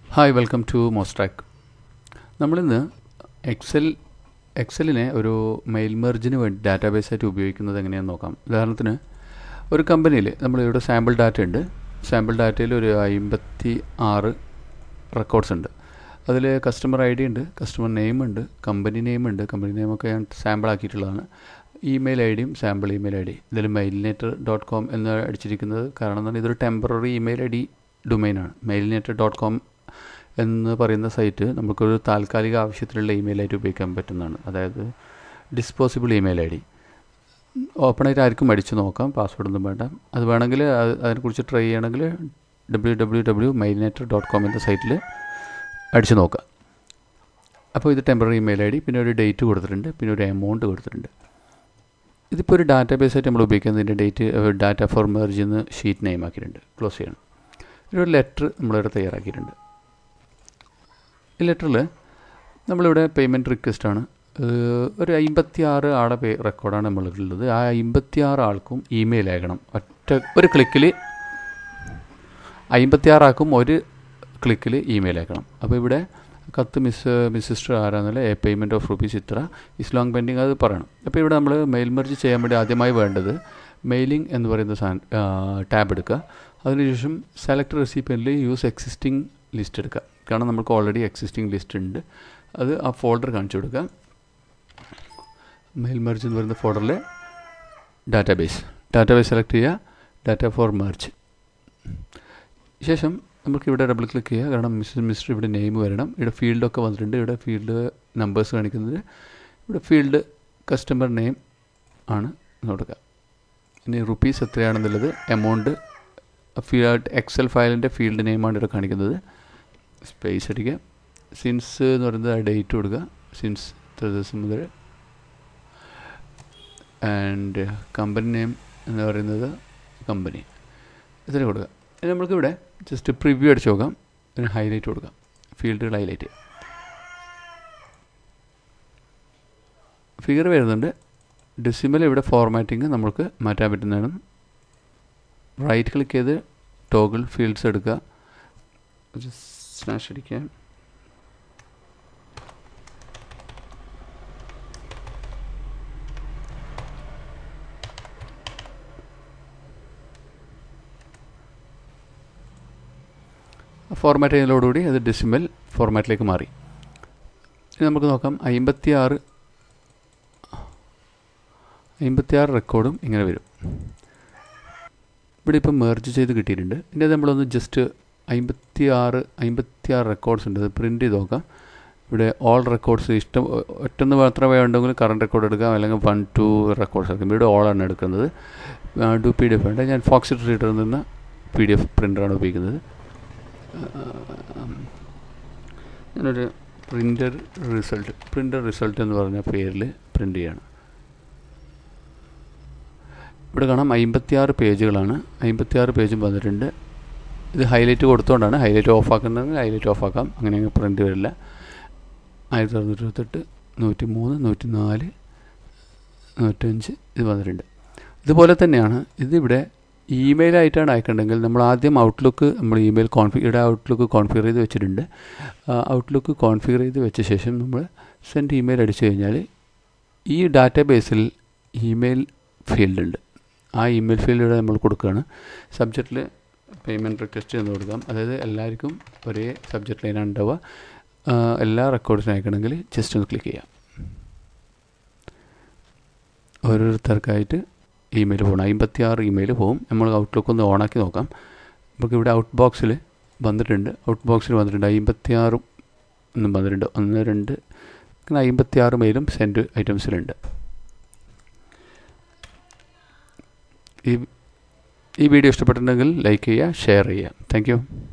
Hi welcome to മോസ്ട്രാക്ക്. നമ്മളിന്ന് എക്സലിനെ ഒരു mail മെർജിന് വേണ്ടി ഡാറ്റാബേസായിട്ട് ഉപയോഗിക്കുന്നത് എങ്ങനെയാണെന്ന് നോക്കാം. ഉദാഹരണത്തിന് ഒരു കമ്പനിയിൽ നമ്മളിവിടെ സാമ്പിൾ ഡാറ്റ ഉണ്ട്. സാമ്പിൾ ഡാറ്റയിൽ ഒരു 56 റെക്കോർഡ്സ് ഉണ്ട്. അതിൽ കസ്റ്റമർ ഐ ഡി ഉണ്ട്, കസ്റ്റമർ നെയിം ഉണ്ട്, കമ്പനി നെയിം ഉണ്ട്. കമ്പനി നെയിമൊക്കെ ഞാൻ സാമ്പിൾ ആക്കിയിട്ടുള്ളതാണ്. ഇമെയിൽ ഐ ഡിയും സാമ്പിൾ ഇമെയിൽ ഐ ഡി. ഇതിൽ mailnet.com എന്ന് അടിച്ചിരിക്കുന്നത് കാരണം എന്താണ്, ഇതൊരു ടെമ്പററി ഇമെയിൽ ഐ ഡി ഡൊമൈനാണ്. mailnet.com എന്ന് പറയുന്ന സൈറ്റ് നമുക്കൊരു താൽക്കാലിക ആവശ്യത്തിലുള്ള ഇമെയിൽ ആയിട്ട് ഉപയോഗിക്കാൻ പറ്റുന്നതാണ്. അതായത് ഡിസ്പോസിബിൾ ഇമെയിൽ ഐ ഡി. ഓപ്പണായിട്ട് ആർക്കും അടിച്ചു നോക്കാം, പാസ്വേഡൊന്നും വേണ്ട. അത് വേണമെങ്കിൽ അതിനെക്കുറിച്ച് ട്രൈ ചെയ്യണമെങ്കിൽ www.mailnet.com എന്ന സൈറ്റിൽ അടിച്ചു നോക്കാം. അപ്പോൾ ഇത് ടെമ്പററി ഇമെയിൽ ഐ ഡി, പിന്നെ ഒരു ഡേറ്റ് കൊടുത്തിട്ടുണ്ട്, പിന്നെ ഒരു എമൗണ്ട് കൊടുത്തിട്ടുണ്ട്. ഇതിപ്പോൾ ഒരു ഡാറ്റാബേസ് ആയിട്ട് നമ്മൾ ഉപയോഗിക്കുന്നതിൻ്റെ ഡാറ്റ ഫോർ മെർജ് എന്ന് ഷീറ്റ് നെയിം ആക്കിയിട്ടുണ്ട്. ക്ലോസ് ചെയ്യണം. ഇതിലൊരു ലെറ്റർ നമ്മളിവിടെ തയ്യാറാക്കിയിട്ടുണ്ട്. ഈ ലെറ്ററിൽ നമ്മളിവിടെ പേയ്മെൻറ്റ് റിക്വസ്റ്റാണ്. ഒരു 56 ആളുടെ റെക്കോർഡാണ് നമ്മളുള്ളത്. ആ 56 ആൾക്കും ഇമെയിൽ അയക്കണം. ഒരു ക്ലിക്കിൽ 56 ആൾക്കും ഒരു ക്ലിക്കിൽ ഇമെയിൽ അയക്കണം. അപ്പോൾ ഇവിടെ കത്ത് മിസ്സിസ്റ്റർ ആരാന്നല്ല, പേയ്മെൻറ്റ് ഓഫ് റുപ്പീസ് ഇത്ര ഇസ് ലോങ് പെൻഡിങ് അത് പറയണം. അപ്പോൾ ഇവിടെ നമ്മൾ മെയിൽ മെർജ് ചെയ്യാൻ വേണ്ടി ആദ്യമായി വേണ്ടത് മെയിലിംഗ് എന്ന് പറയുന്ന ടാബ് എടുക്കുക. അതിനുശേഷം സെലക്ട് റെസിപ്പിയൻ്റിൽ യൂസ് എക്സിസ്റ്റിംഗ് ലിസ്റ്റ് എടുക്കുക. കാരണം നമുക്ക് ഓൾറെഡി എക്സിസ്റ്റിംഗ് ലിസ്റ്റ് ഉണ്ട്. അത് ആ ഫോൾഡർ കാണിച്ചു കൊടുക്കുക. മെയിൽ മെർജ് എന്ന് പറയുന്ന ഫോൾഡറിൽ ഡാറ്റാബേസ് സെലക്ട് ചെയ്യുക, ഡാറ്റ ഫോർ മെർജ്. ശേഷം നമുക്കിവിടെ ഡബിൾ ക്ലിക്ക് ചെയ്യുക. കാരണം മിസ്റ്റർ ഇവിടെ നെയിം വരണം. ഇവിടെ ഫീൽഡൊക്കെ വന്നിട്ടുണ്ട്. ഇവിടെ ഫീൽഡ് നമ്പേഴ്സ് കാണിക്കുന്നത്. ഇവിടെ ഫീൽഡ് കസ്റ്റമർ നെയിം ആണ് കൊടുക്കുക. ഇനി റുപ്പീസ് എത്രയാണെന്നുള്ളത്, എമൗണ്ട്, എക്സൽ ഫയലിൻ്റെ ഫീൽഡ് നെയിമാണ് ഇവിടെ കാണിക്കുന്നത്. സ്പേസ് അടിക്കുക. സിൻസ് എന്ന് പറയുന്നത് ആ ഡേറ്റ് കൊടുക്കുക. സിൻസ് ഇത്ര ദിവസം മുതൽ. ആൻഡ് കമ്പനി നെയിം എന്ന് പറയുന്നത് കമ്പനി, ഇതിന് കൊടുക്കുക. ഇനി നമ്മൾക്കിവിടെ ജസ്റ്റ് പ്രിവ്യൂ അടിച്ച് നോക്കാം. ഇതിന് ഹൈലൈറ്റ് കൊടുക്കാം. ഫീൽഡുകൾ ഹൈലൈറ്റ്. ഫിഗർ വരുന്നുണ്ട്. ഡെസിമൽ ഇവിടെ ഫോർമാറ്റിംഗ് നമ്മൾക്ക് മാറ്റാൻ പറ്റുന്നതാണ്. റൈറ്റ് ക്ലിക്ക് ചെയ്ത് ടോഗിൾ ഫീൽഡ്സ് എടുക്കുക. സ്ലാഷ് അടിക്കുക. ഫോർമാറ്റ് ചെയ്യുന്നതോടുകൂടി അത് ഡെസിമൽ ഫോർമാറ്റിലേക്ക് മാറി. ഇനി നമുക്ക് നോക്കാം. 56 റെക്കോർഡും ഇങ്ങനെ വരും. ഇവിടെ ഇപ്പം മെർജ് ചെയ്ത് കിട്ടിയിട്ടുണ്ട്. ഇനി അത് നമ്മളൊന്ന് ജസ്റ്റ് 56 റെക്കോർഡ്സ് ഉണ്ട്. അത് പ്രിൻറ്റ് ചെയ്ത് നോക്കാം. ഇവിടെ ഓൾ റെക്കോർഡ്സ് ഇഷ്ടം ഒറ്റൊന്ന് മാത്രമേ ഉണ്ടെങ്കിൽ കറണ്ട് റെക്കോർഡ് എടുക്കാം, അല്ലെങ്കിൽ 1, 2 റെക്കോർഡ്സ് എടുക്കാം. ഇവിടെ ഓളാണ് എടുക്കുന്നത്. PDF ഉണ്ട്. ഞാൻ ഫോക്സിറ്റ് റീഡറിൽ നിന്ന് PDF പ്രിൻ്ററാണ് ഉപയോഗിക്കുന്നത്. ഞാനൊരു പ്രിൻ്റർ റിസൾട്ട് എന്ന് പറഞ്ഞ പേരിൽ പ്രിൻ്റ് ചെയ്യണം. ഇവിടെ കാണാം 56 പേജുകളാണ്. 56 പേജും വന്നിട്ടുണ്ട്. ഇത് ഹൈലൈറ്റ് കൊടുത്തുകൊണ്ടാണ്. ഹൈലൈറ്റ് ഓഫ് ആക്കുന്നുണ്ടെങ്കിൽ ഹൈലൈറ്റ് ഓഫ് ആക്കാം. അങ്ങനെ പ്രിൻ്റ് വരില്ല. 1628, 103, 104, 105 ഇത് വന്നിട്ടുണ്ട്. ഇതുപോലെ തന്നെയാണ് ഇതിവിടെ ഇമെയിലായിട്ടാണ് അയക്കേണ്ടതെങ്കിൽ നമ്മൾ ആദ്യം ഔട്ട്ലുക്ക് ഇവിടെ ഔട്ട്ലുക്ക് കോൺഫിഗർ ചെയ്ത് വെച്ചിട്ടുണ്ട്. ഔട്ട്ലുക്ക് കോൺഫിഗർ ചെയ്ത് വെച്ച ശേഷം നമ്മൾ സെൻഡ് ഇമെയിൽ അടിച്ചു കഴിഞ്ഞാൽ ഈ ഡാറ്റാബേസിൽ ഇമെയിൽ ഫീൽഡ് ഉണ്ട്. ആ ഇമെയിൽ ഫീൽഡ് ഇവിടെ നമ്മൾ കൊടുക്കുകയാണ്. സബ്ജക്റ്റിൽ പേയ്മെൻറ്റ് റിക്വസ്റ്റ് എന്ന് കൊടുക്കാം. അതായത് എല്ലാവർക്കും ഒരേ സബ്ജക്റ്റ് ലൈനാണ് ഉണ്ടാവുക. എല്ലാ റെക്കോർഡ്സിനും അയക്കണമെങ്കിൽ ജസ്റ്റ് ഒന്ന് ക്ലിക്ക് ചെയ്യാം. ഓരോരുത്തർക്കായിട്ട് ഇമെയിൽ പോകണം. 56 ഇമെയിൽ പോകും. നമ്മൾ ഔട്ട്ലുക്ക് ഒന്ന് ഓണാക്കി നോക്കാം. നമുക്ക് ഇവിടെ ഔട്ട് ബോക്സിൽ വന്നിട്ടുണ്ട്. 56 എന്നും വന്നിട്ടുണ്ട്. 1, 2 അങ്ങനെ 56 മെയിലും സെൻഡ് ഐറ്റംസിലുണ്ട്. ഈ വീഡിയോ ഇഷ്ടപ്പെട്ടിട്ടുണ്ടെങ്കിൽ ലൈക്ക് ചെയ്യുക, ഷെയർ ചെയ്യുക. Thank U.